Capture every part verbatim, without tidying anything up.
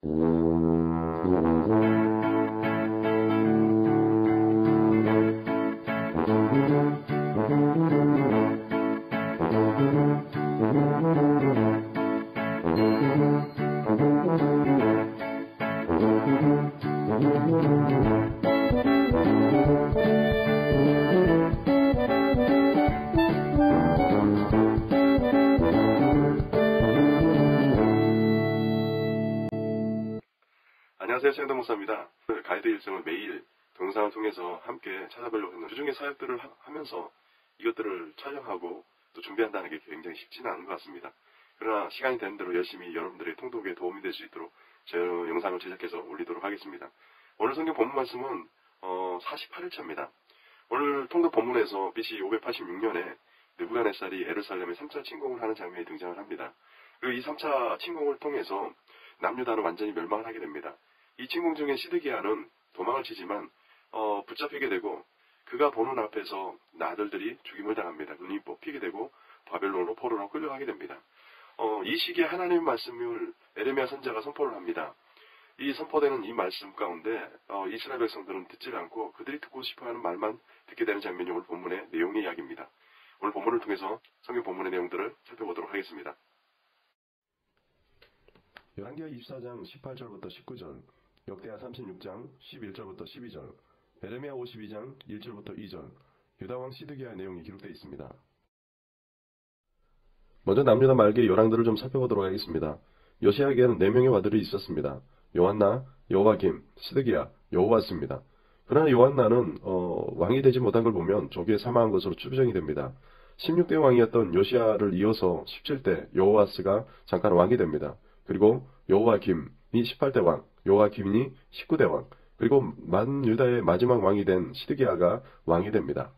안녕하세요. 최영동 목사입니다. 가이드 일정을 매일 동영상을 통해서 함께 찾아보려고 했는데 주중에 사역들을 하, 하면서 이것들을 촬영하고 또 준비한다는 게 굉장히 쉽지는 않은 것 같습니다. 그러나 시간이 되는 대로 열심히 여러분들의 통독에 도움이 될 수 있도록 제 영상을 제작해서 올리도록 하겠습니다. 오늘 성경 본문 말씀은 어, 사십팔 일차입니다. 오늘 통독 본문에서 비씨 오백팔십육 년에 느부갓네살이 예루살렘에 삼 차 침공을 하는 장면이 등장을 합니다. 그리고 이 삼 차 침공을 통해서 남유다는 완전히 멸망을 하게 됩니다. 이 침공 중에 시드기야는 도망을 치지만 어, 붙잡히게 되고 그가 보는 앞에서 아들들이 죽임을 당합니다. 눈이 뽑히게 되고 바벨론으로 포로로 끌려가게 됩니다. 어, 이 시기에 하나님의 말씀을 에레미야 선지자가 선포를 합니다. 이 선포되는 이 말씀 가운데 어, 이스라엘 백성들은 듣지 않고 그들이 듣고 싶어하는 말만 듣게 되는 장면이 오늘 본문의 내용의 이야기입니다. 오늘 본문을 통해서 성경 본문의 내용들을 살펴보도록 하겠습니다. 열왕기하 이십사 장 십팔 절부터 십구 절, 역대하 삼십육 장 십일 절부터 십이 절, 에레미야 오십이 장 일 절부터 이 절, 유다왕 시드기야의 내용이 기록되어 있습니다. 먼저 남유다 말기의 열왕들을 좀 살펴보도록 하겠습니다. 요시야에게는 네 명의 아들이 있었습니다. 요한나, 여호와김, 시드기야, 여호와스입니다. 그러나 요한나는 어, 왕이 되지 못한 걸 보면 조기에 사망한 것으로 추정이 됩니다. 십육 대 왕이었던 요시야를 이어서 십칠 대 여호와스가 잠깐 왕이 됩니다. 그리고 여호와김이 십팔 대 왕, 여호와김이 십구 대 왕, 그리고 만유다의 마지막 왕이 된 시드기야가 왕이 됩니다.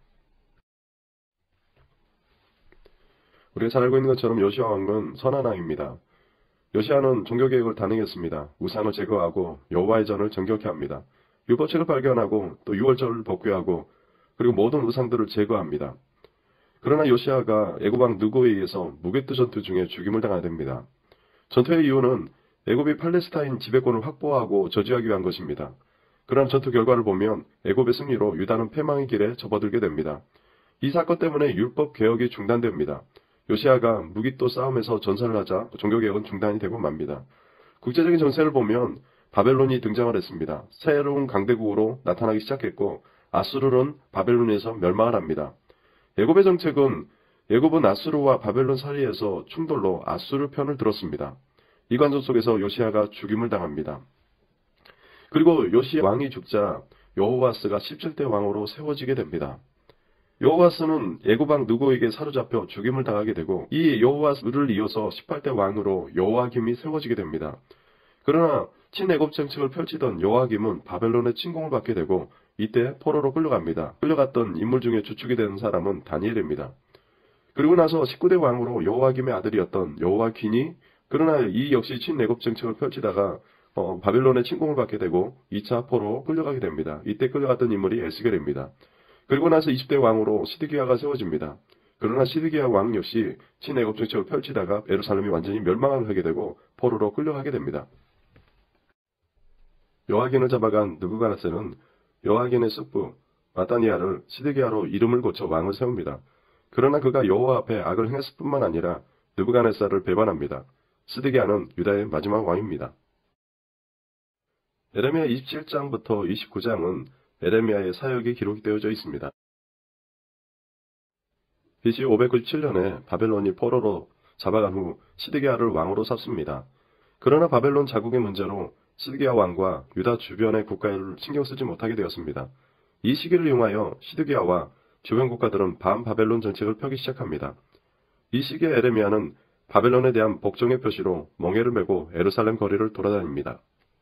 우리가 잘 알고 있는 것처럼 요시야 왕은 선한 왕입니다. 요시야는 종교개혁을 단행했습니다. 우상을 제거하고 여호와의 전을 정결케 합니다. 율법책을 발견하고 또 유월절을 복귀하고 그리고 모든 우상들을 제거합니다. 그러나 요시야가 애굽왕 느고에 의해서 무게트 전투 중에 죽임을 당하게 됩니다. 전투의 이유는 애굽이 팔레스타인 지배권을 확보하고 저지하기 위한 것입니다. 그러나 전투 결과를 보면 애굽의 승리로 유다는 패망의 길에 접어들게 됩니다. 이 사건 때문에 율법 개혁이 중단됩니다. 요시야가 무기또 싸움에서 전사를 하자 종교개혁은 중단이 되고 맙니다. 국제적인 정세를 보면 바벨론이 등장을 했습니다. 새로운 강대국으로 나타나기 시작했고 아수르는 바벨론에서 멸망을 합니다. 애굽의 정책은 애굽은 아수르와 바벨론 사이에서 충돌로 아수르 편을 들었습니다. 이 관전 속에서 요시야가 죽임을 당합니다. 그리고 요시야 왕이 죽자 여호와스가 십칠 대 왕으로 세워지게 됩니다. 여호와스는 애굽 왕 느고에게 사로잡혀 죽임을 당하게 되고 이 여호와스를 이어서 십팔 대 왕으로 여호와김이 세워지게 됩니다. 그러나 친애굽 정책을 펼치던 여호와김은 바벨론의 침공을 받게 되고 이때 포로로 끌려갑니다. 끌려갔던 인물 중에 주축이 되는 사람은 다니엘입니다. 그리고 나서 십구 대 왕으로 여호와김의 아들이었던 여호와킨이 그러나 이 역시 친애굽 정책을 펼치다가 어, 바벨론의 침공을 받게 되고 이 차 포로 끌려가게 됩니다. 이때 끌려갔던 인물이 에스겔입니다. 그리고 나서 이십 대 왕으로 시드기야가 세워집니다. 그러나 시드기야 왕 역시 친애굽 정책을 펼치다가 예루살렘이 완전히 멸망을 하게 되고 포로로 끌려가게 됩니다. 여호와긴을 잡아간 느부갓네살은 여호와긴의 숙부 마따니아를 시드기야로 이름을 고쳐 왕을 세웁니다. 그러나 그가 여호와 앞에 악을 행했을 뿐만 아니라 느부갓네살을 배반합니다. 시드기야는 유다의 마지막 왕입니다. 에레미야 이십칠 장부터 이십구 장은 에레미야의 사역이 기록이 되어져 있습니다. 비씨 오백구십칠 년에 바벨론이 포로로 잡아간 후 시드기야를 왕으로 삼습니다. 그러나 바벨론 자국의 문제로 시드기야 왕과 유다 주변의 국가를 신경 쓰지 못하게 되었습니다. 이 시기를 이용하여 시드기야와 주변 국가들은 반바벨론 정책을 펴기 시작합니다. 이 시기에 에레미야는 바벨론에 대한 복종의 표시로 멍에를 메고 예루살렘 거리를 돌아다닙니다.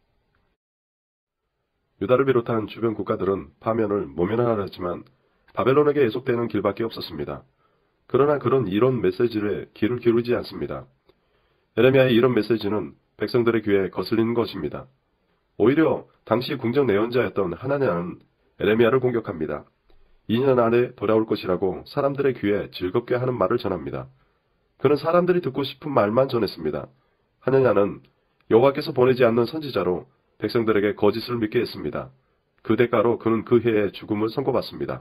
유다를 비롯한 주변 국가들은 파면을 모면하려 했지만 바벨론에게 예속되는 길밖에 없었습니다. 그러나 그런 이런 메시지에 귀를 기울이지 않습니다. 에레미야의 이런 메시지는 백성들의 귀에 거슬리는 것입니다. 오히려 당시 궁정 내연자였던 하나냐는 에레미야를 공격합니다. 이 년 안에 돌아올 것이라고 사람들의 귀에 즐겁게 하는 말을 전합니다. 그는 사람들이 듣고 싶은 말만 전했습니다. 하나냐는 여호와께서 보내지 않는 선지자로 백성들에게 거짓을 믿게 했습니다. 그 대가로 그는 그 해에 죽음을 선고받습니다.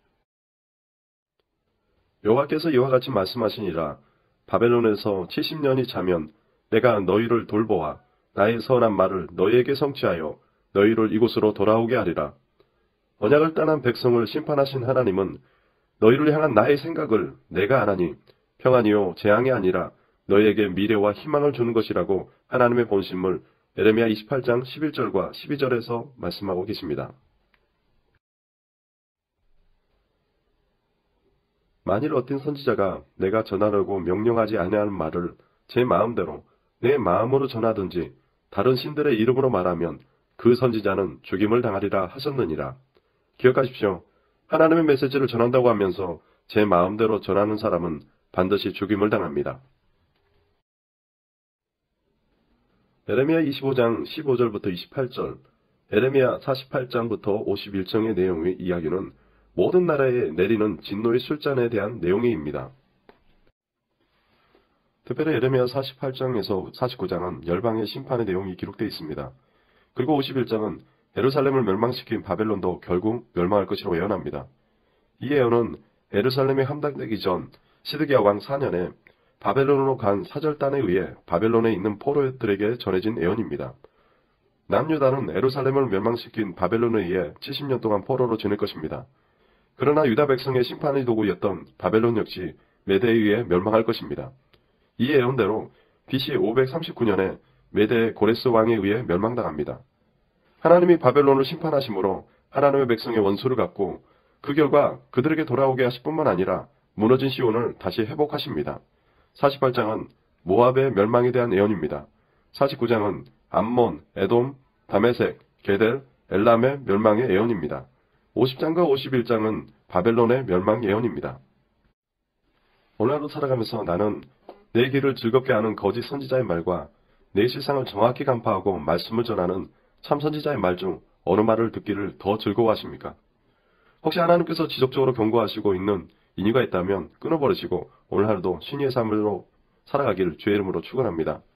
여호와께서 이와 같이 말씀하시니라. 바벨론에서 칠십 년이 차면 내가 너희를 돌보아 나의 선한 말을 너희에게 성취하여 너희를 이곳으로 돌아오게 하리라. 언약을 떠난 백성을 심판하신 하나님은 너희를 향한 나의 생각을 내가 아나니 평안이요 재앙이 아니라 너희에게 미래와 희망을 주는 것이라고 하나님의 본심을 에레미야 이십팔 장 십일 절과 십이 절에서 말씀하고 계십니다. 만일 어떤 선지자가 내가 전하려고 명령하지 아니하는 말을 제 마음대로 내 마음으로 전하든지 다른 신들의 이름으로 말하면 그 선지자는 죽임을 당하리라 하셨느니라. 기억하십시오. 하나님의 메시지를 전한다고 하면서 제 마음대로 전하는 사람은 반드시 죽임을 당합니다. 에레미야 이십오 장 십오 절부터 이십팔 절, 에레미야 사십팔 장부터 오십일 장의 내용의 이야기는 모든 나라에 내리는 진노의 술잔에 대한 내용입니다. 특별히 에레미야 사십팔 장에서 사십구 장은 열방의 심판의 내용이 기록되어 있습니다. 그리고 오십일 장은 예루살렘을 멸망시킨 바벨론도 결국 멸망할 것이라고 예언합니다. 이 예언은 예루살렘이 함락되기 전 시드기야 왕 사 년에 바벨론으로 간 사절단에 의해 바벨론에 있는 포로들에게 전해진 예언입니다. 남유다는 예루살렘을 멸망시킨 바벨론에 의해 칠십 년 동안 포로로 지낼 것입니다. 그러나 유다 백성의 심판의 도구였던 바벨론 역시 메대에 의해 멸망할 것입니다. 이 예언대로 비씨 오백삼십구 년에 메대의 고레스 왕에 의해 멸망당합니다. 하나님이 바벨론을 심판하심으로 하나님의 백성의 원수를 갚고 그 결과 그들에게 돌아오게 하실 뿐만 아니라 무너진 시온을 다시 회복하십니다. 사십팔 장은 모압의 멸망에 대한 예언입니다. 사십구 장은 암몬, 에돔, 다메섹, 게델, 엘람의 멸망의 예언입니다. 오십 장과 오십일 장은 바벨론의 멸망 예언입니다. 오늘 하루 살아가면서 나는 내 길을 즐겁게 하는 거짓 선지자의 말과 내 실상을 정확히 간파하고 말씀을 전하는 참 선지자의 말 중 어느 말을 듣기를 더 즐거워하십니까? 혹시 하나님께서 지속적으로 경고하시고 있는 인유가 있다면 끊어버리시고 오늘 하루도 신의의 삶으로 살아가기를 주의 이름으로 축원합니다.